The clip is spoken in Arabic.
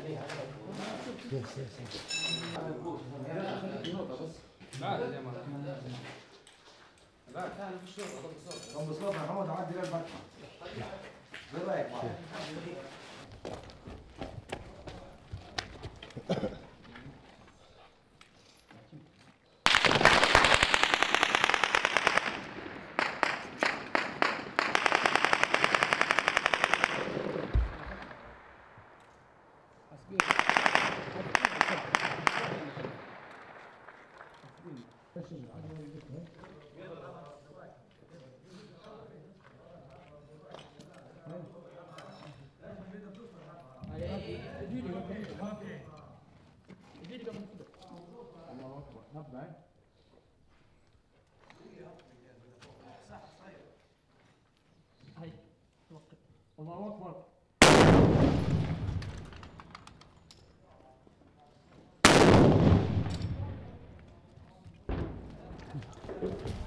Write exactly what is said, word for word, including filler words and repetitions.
يس يس يس. بعد يا مرة. بعد كان في الشرطة ضد الصوت. ضد الصوت محمود عدي للفتحة. ايه رايك معي؟ الله أكبر.